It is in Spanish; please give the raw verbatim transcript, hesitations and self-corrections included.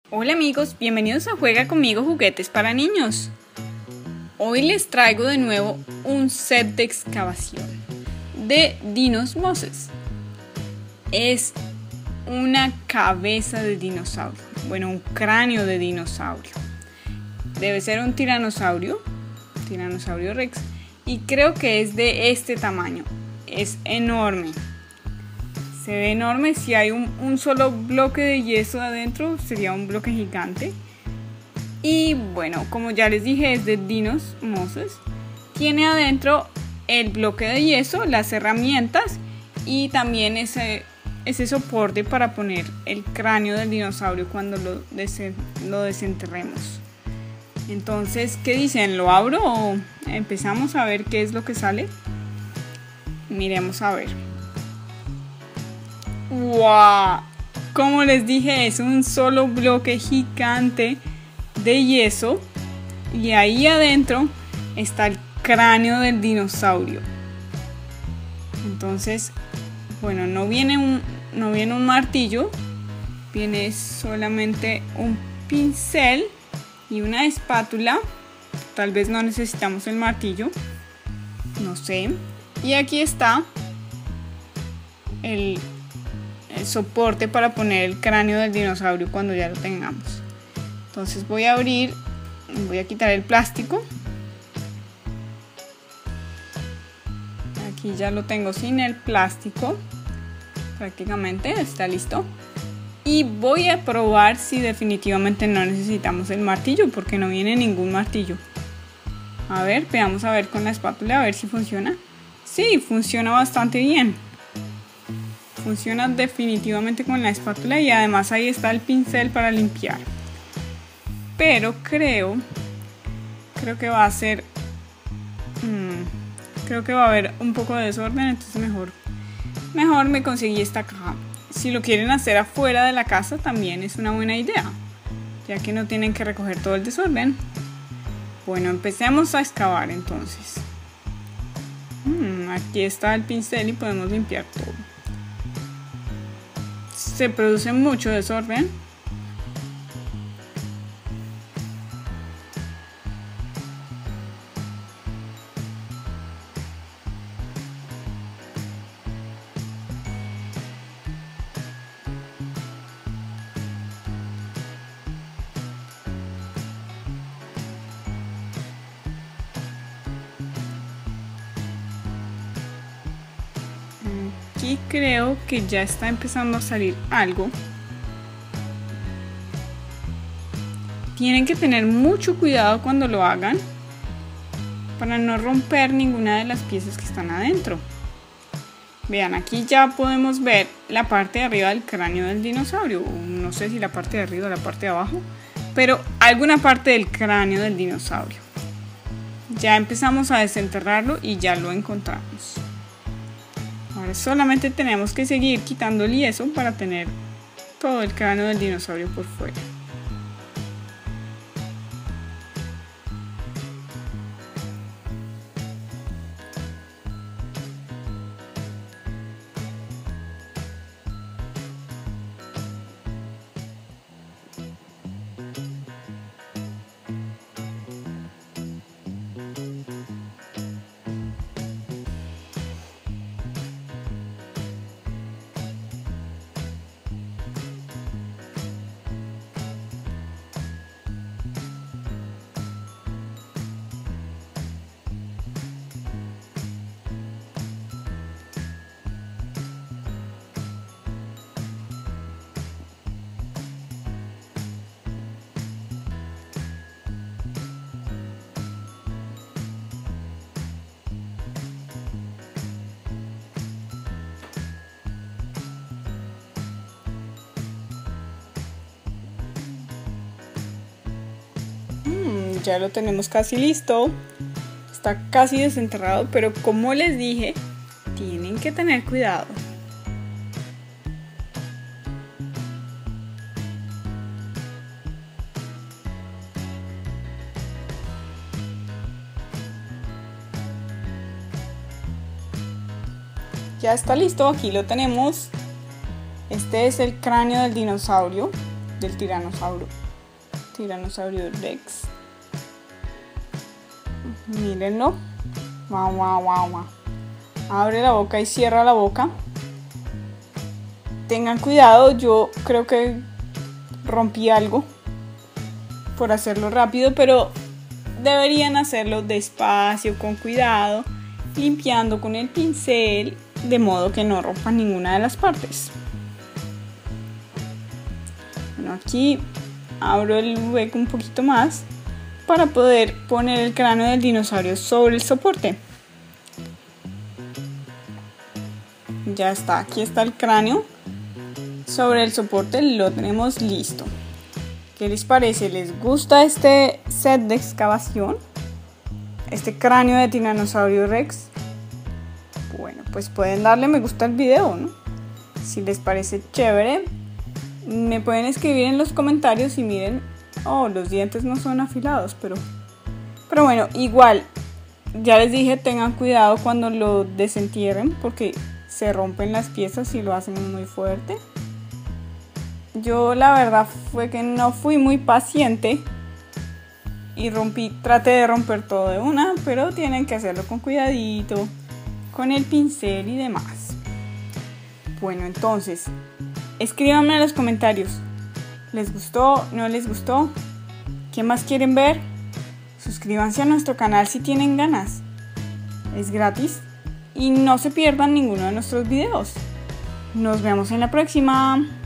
Hola amigos, bienvenidos a Juega Conmigo Juguetes para Niños. Hoy les traigo de nuevo un set de excavación de Dinos Moses. Es una cabeza de dinosaurio, bueno, un cráneo de dinosaurio. Debe ser un tiranosaurio, tiranosaurio rex, y creo que es de este tamaño. Es enorme. Se ve enorme. Si hay un, un solo bloque de yeso adentro, sería un bloque gigante. Y bueno, como ya les dije, es de Dinos Moses. Tiene adentro el bloque de yeso, las herramientas y también ese, ese soporte para poner el cráneo del dinosaurio cuando lo, des- lo desenterremos. Entonces, ¿qué dicen? ¿Lo abro o empezamos a ver qué es lo que sale? Miremos a ver. ¡Wow! Como les dije, es un solo bloque gigante de yeso y ahí adentro está el cráneo del dinosaurio. Entonces, bueno, no viene un, no viene un martillo, viene solamente un pincel y una espátula. Tal vez no necesitamos el martillo, no sé. Y aquí está el el soporte para poner el cráneo del dinosaurio cuando ya lo tengamos. Entonces voy a abrir, voy a quitar el plástico. Aquí ya lo tengo sin el plástico, prácticamente está listo. Y voy a probar si definitivamente no necesitamos el martillo, porque no viene ningún martillo. A ver, veamos a ver con la espátula a ver si funciona. Sí, funciona bastante bien. Funciona definitivamente con la espátula y además ahí está el pincel para limpiar. Pero creo, creo que va a ser, mmm, creo que va a haber un poco de desorden, entonces mejor, mejor me conseguí esta caja. Si lo quieren hacer afuera de la casa también es una buena idea, ya que no tienen que recoger todo el desorden. Bueno, empecemos a excavar entonces. Mm, aquí está el pincel y podemos limpiar todo. Se produce mucho desorden. Aquí creo que ya está empezando a salir algo. Tienen que tener mucho cuidado cuando lo hagan para no romper ninguna de las piezas que están adentro. Vean, aquí ya podemos ver la parte de arriba del cráneo del dinosaurio. No sé si la parte de arriba o la parte de abajo, pero alguna parte del cráneo del dinosaurio. Ya empezamos a desenterrarlo y ya lo encontramos. Ahora solamente tenemos que seguir quitando el yeso para tener todo el cráneo del dinosaurio por fuera. Ya lo tenemos casi listo, está casi desenterrado, pero como les dije, tienen que tener cuidado. Ya está listo, aquí lo tenemos. Este es el cráneo del dinosaurio. del tiranosaurio. Tiranosaurio Rex. Mírenlo. Guau, guau, guau, guau. Abre la boca y cierra la boca. Tengan cuidado, yo creo que rompí algo por hacerlo rápido, pero deberían hacerlo despacio, con cuidado, limpiando con el pincel, de modo que no rompan ninguna de las partes. Bueno, aquí abro el hueco un poquito más para poder poner el cráneo del dinosaurio sobre el soporte. Ya está, aquí está el cráneo sobre el soporte, lo tenemos listo. ¿Qué les parece? ¿Les gusta este set de excavación? Este cráneo de Tiranosaurio Rex. Bueno, pues pueden darle me gusta al video, ¿no? Si les parece chévere, me pueden escribir en los comentarios y miren, oh, los dientes no son afilados, pero, pero bueno, igual, ya les dije, tengan cuidado cuando lo desentierren porque se rompen las piezas si lo hacen muy fuerte. Yo la verdad fue que no fui muy paciente y rompí, traté de romper todo de una, pero tienen que hacerlo con cuidadito, con el pincel y demás. Bueno, entonces, escríbanme en los comentarios, ¿les gustó? ¿No les gustó? ¿Qué más quieren ver? Suscríbanse a nuestro canal si tienen ganas, es gratis y no se pierdan ninguno de nuestros videos. Nos vemos en la próxima.